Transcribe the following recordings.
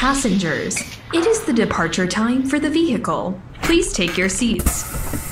Passengers, it is the departure time for the vehicle. Please take your seats.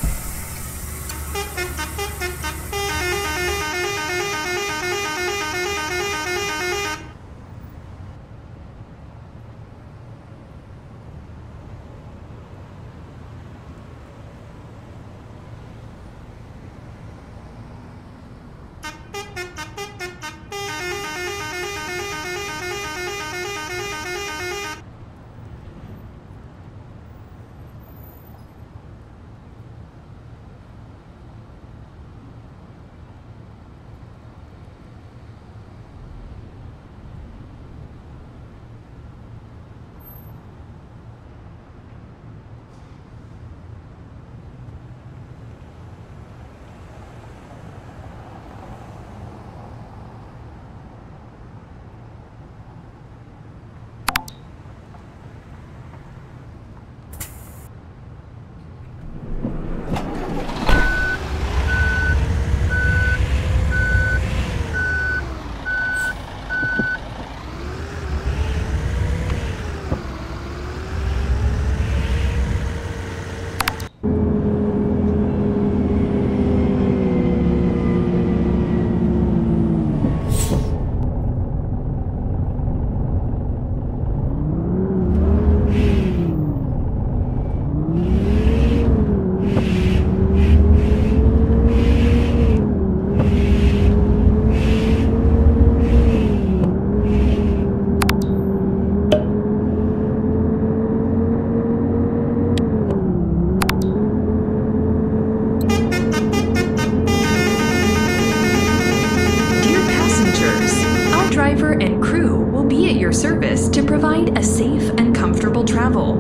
And crew will be at your service to provide a safe and comfortable travel.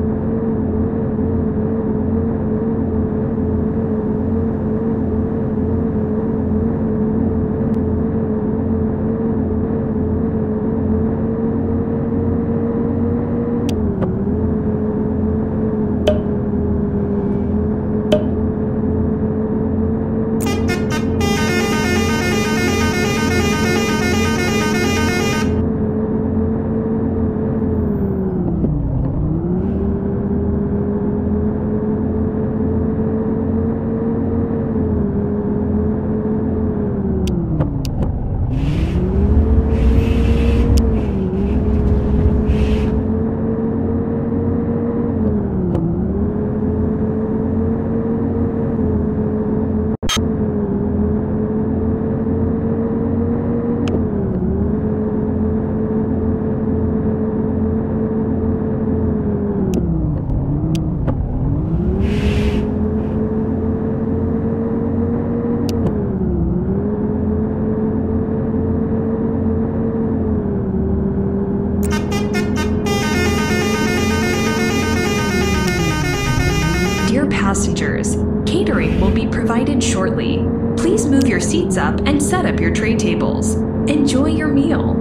Passengers, catering will be provided shortly. Please move your seats up and set up your tray tables. Enjoy your meal.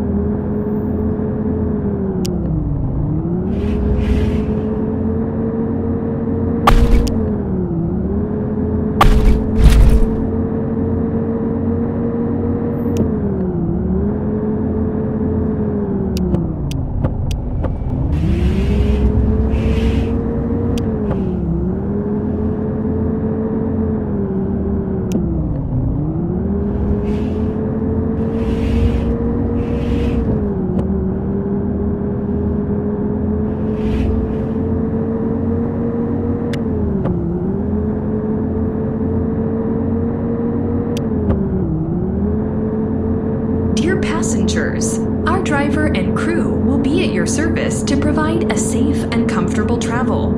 Passengers, our driver and crew will be at your service to provide a safe and comfortable travel.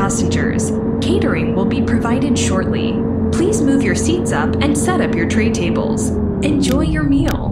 passengers, catering will be provided shortly. Please move your seats up and set up your tray tables. Enjoy your meal.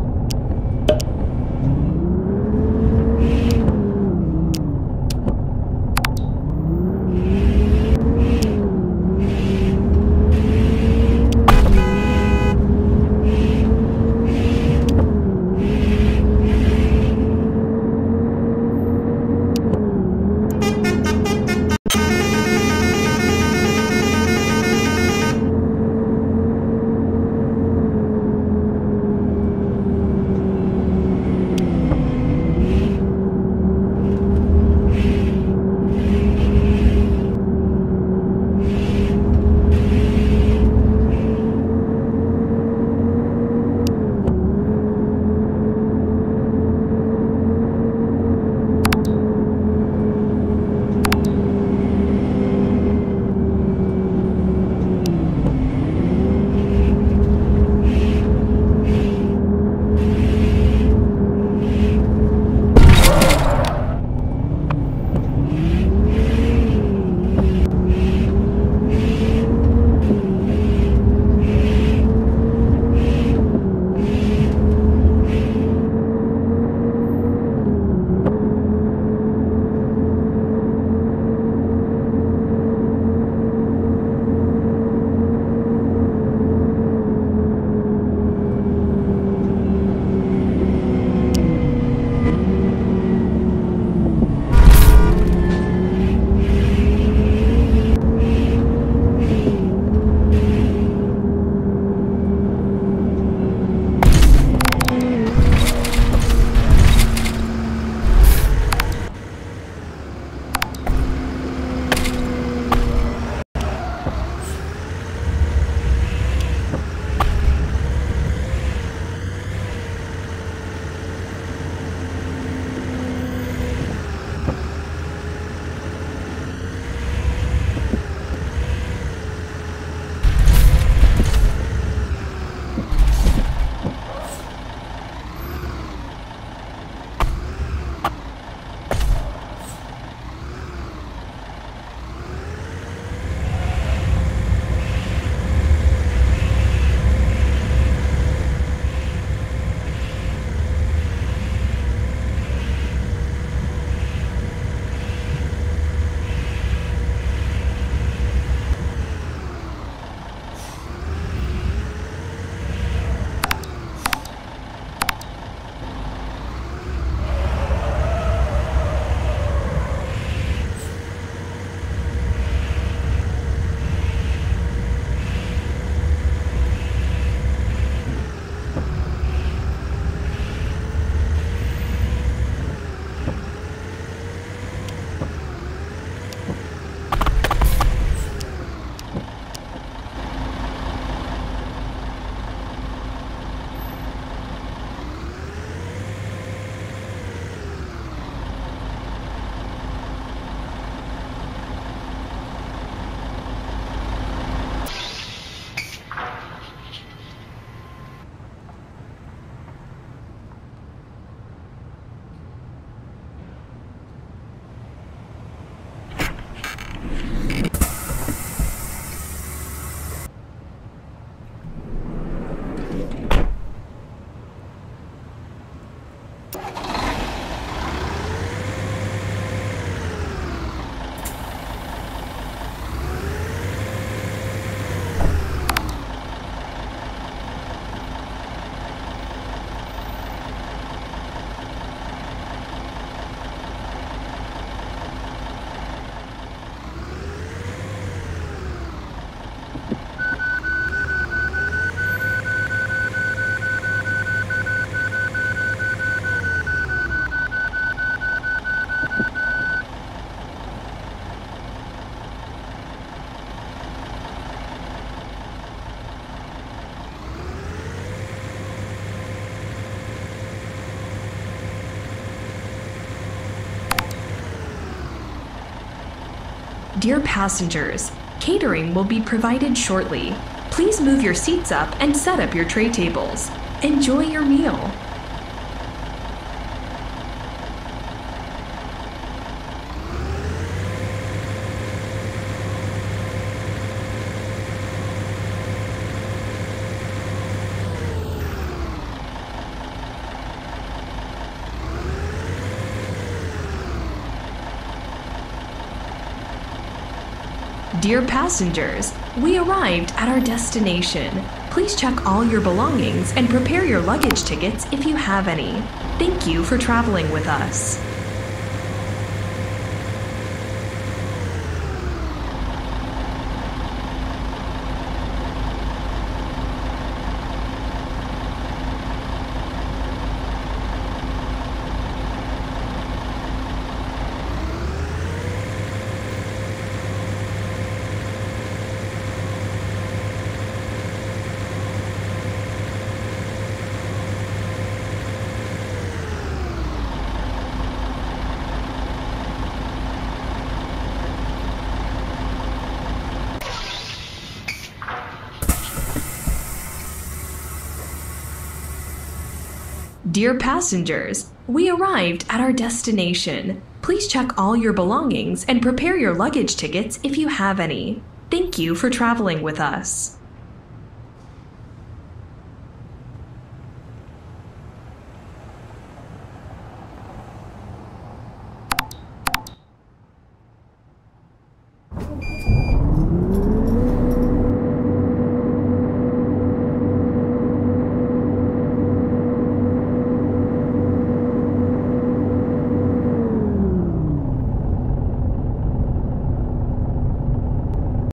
Dear passengers, catering will be provided shortly. Please move your seats up and set up your tray tables. Enjoy your meal. Dear passengers, we arrived at our destination. Please check all your belongings and prepare your luggage tickets if you have any. Thank you for traveling with us. Dear passengers, we arrived at our destination. Please check all your belongings and prepare your luggage tickets if you have any. Thank you for traveling with us.